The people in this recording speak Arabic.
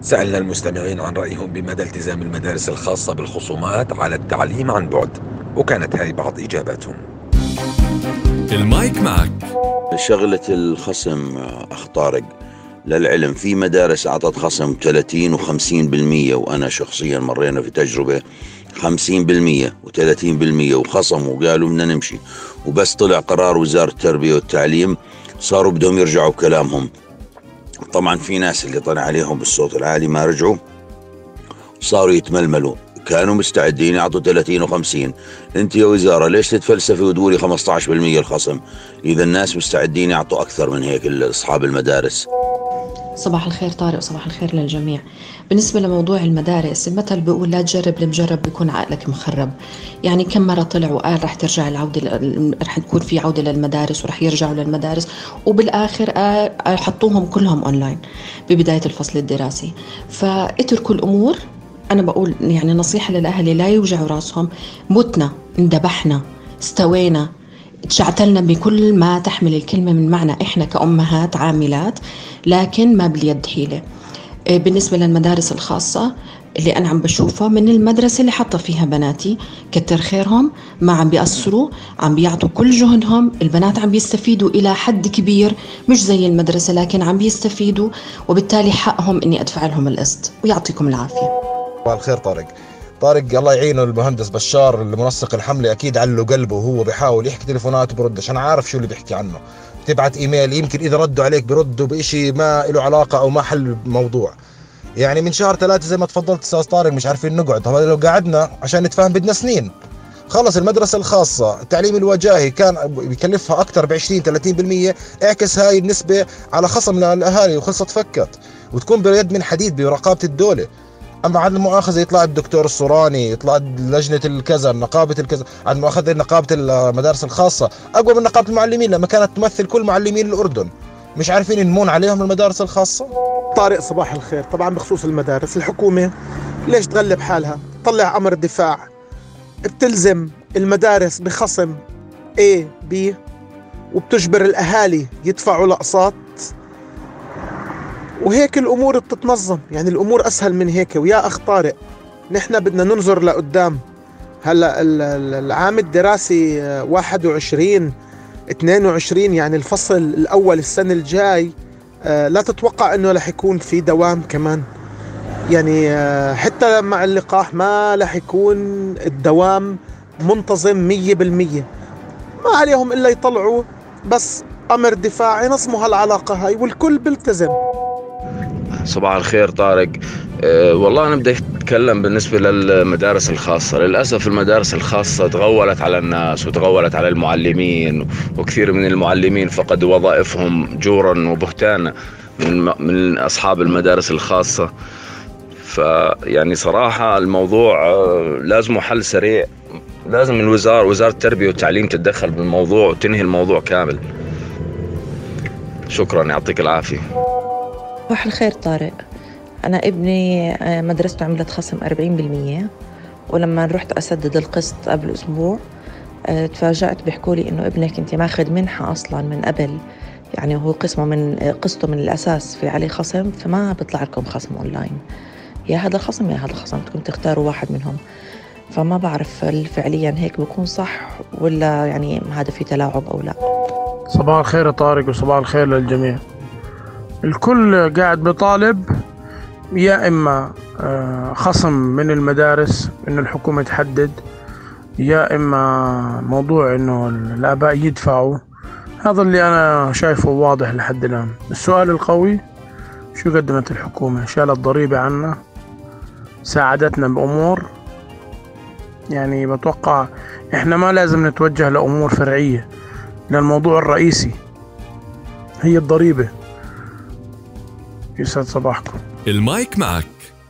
سألنا المستمعين عن رأيهم بمدى التزام المدارس الخاصة بالخصومات على التعليم عن بعد، وكانت هاي بعض إجاباتهم. المايك معك. شغلة الخصم أخ طارق، للعلم في مدارس أعطت خصم 30 و50%، وأنا شخصيا مرينا في تجربة 50% و30%، وخصموا وقالوا بدنا نمشي، وبس طلع قرار وزارة التربية والتعليم صاروا بدهم يرجعوا بكلامهم. طبعا في ناس اللي طلع عليهم بالصوت العالي ما رجعوا، صاروا يتململوا، كانوا مستعدين يعطوا 30 و50. انت يا وزارة ليش تتفلسفي وتقولي 15% الخصم اذا الناس مستعدين يعطوا اكثر من هيك لاصحاب المدارس؟ صباح الخير طارق وصباح الخير للجميع. بالنسبة لموضوع المدارس، المثل بيقول لا تجرب المجرب بيكون عقلك مخرب. يعني كم مرة طلع وقال رح ترجع رح تكون في عودة للمدارس ورح يرجعوا للمدارس، وبالآخر حطوهم كلهم أونلاين ببداية الفصل الدراسي. فاتركوا الأمور. أنا بقول يعني نصيحة للأهل، لا يوجعوا راسهم. متنا، اندبحنا، استوينا، تشعتلنا بكل ما تحمل الكلمة من معنى. إحنا كأمهات عاملات، لكن ما باليد حيلة. بالنسبة للمدارس الخاصة اللي أنا عم بشوفها من المدرسة اللي حاطة فيها بناتي، كتر خيرهم، ما عم بيقصروا، عم بيعطوا كل جهدهم. البنات عم بيستفيدوا إلى حد كبير، مش زي المدرسة لكن عم بيستفيدوا، وبالتالي حقهم إني أدفع لهم القسط. ويعطيكم العافية. صباح الخير طارق الله يعينه المهندس بشار المنسق الحملة، أكيد علّه قلبه وهو بيحاول يحكي تليفونات وبردش. أنا عارف شو اللي بيحكي عنه. تبعت إيميل يمكن إذا ردوا عليك بردوا بإشي ما له علاقة أو ما حل الموضوع. يعني من شهر 3 زي ما تفضلت أستاذ طارق مش عارفين نقعد. طبعا لو قعدنا عشان نتفاهم بدنا سنين. خلص المدرسة الخاصة التعليم الوجاهي كان بيكلفها أكتر ب20-30%، اعكس هاي النسبة على خصم للأهالي وخلصت فكت، وتكون بيد من حديد برقابة الدولة. اما عن المؤاخذه يطلع الدكتور الصوراني، يطلع لجنه الكذا، نقابه الكذا، عن المؤاخذه نقابه المدارس الخاصه اقوى من نقابه المعلمين لما كانت تمثل كل معلمين الاردن. مش عارفين ينمون عليهم المدارس الخاصه. طارق صباح الخير. طبعا بخصوص المدارس، الحكومه ليش تغلب حالها؟ طلع امر دفاع بتلزم المدارس بخصم A B، وبتجبر الاهالي يدفعوا الاقساط، وهيك الأمور بتتنظم. يعني الأمور أسهل من هيك. ويا أخ طارق، نحن بدنا ننظر لقدام. هلأ العام الدراسي 21-22، يعني الفصل الأول السنة الجاي، لا تتوقع أنه رح يكون في دوام كمان. يعني حتى مع اللقاح ما رح يكون الدوام منتظم 100%. ما عليهم إلا يطلعوا بس أمر دفاعي نظموا هالعلاقة هاي والكل بيلتزم. صباح الخير طارق. والله أنا بدي أتكلم بالنسبة للمدارس الخاصة. للأسف المدارس الخاصة تغولت على الناس وتغولت على المعلمين، وكثير من المعلمين فقدوا وظائفهم جورا وبهتانا من أصحاب المدارس الخاصة. فيعني صراحة الموضوع لازم حل سريع. لازم وزارة التربية والتعليم تتدخل بالموضوع وتنهي الموضوع كامل. شكرا، يعطيك العافية. صباح الخير طارق. أنا ابني مدرسته عملت خصم 40%، ولما رحت أسدد القسط قبل أسبوع تفاجأت بيحكوا لي إنه ابنك أنت ماخذ منحة أصلاً من قبل، يعني هو قسطه من الأساس في عليه خصم، فما بيطلع لكم خصم أونلاين. يا هذا الخصم يا هذا الخصم، بدكم تختاروا واحد منهم. فما بعرف هل فعلياً هيك بيكون صح ولا يعني هذا في تلاعب أو لا. صباح الخير يا طارق وصباح الخير للجميع. الكل قاعد بيطالب يا إما خصم من المدارس إنه الحكومة تحدد، يا إما موضوع إنه الآباء يدفعوا. هذا اللي أنا شايفه واضح لحد الآن. السؤال القوي، شو قدمت الحكومة؟ شالت ضريبة عنا، ساعدتنا بأمور. يعني بتوقع إحنا ما لازم نتوجه لأمور فرعية، لأن الموضوع الرئيسي هي الضريبة. يسعد صباحكم. المايك معك.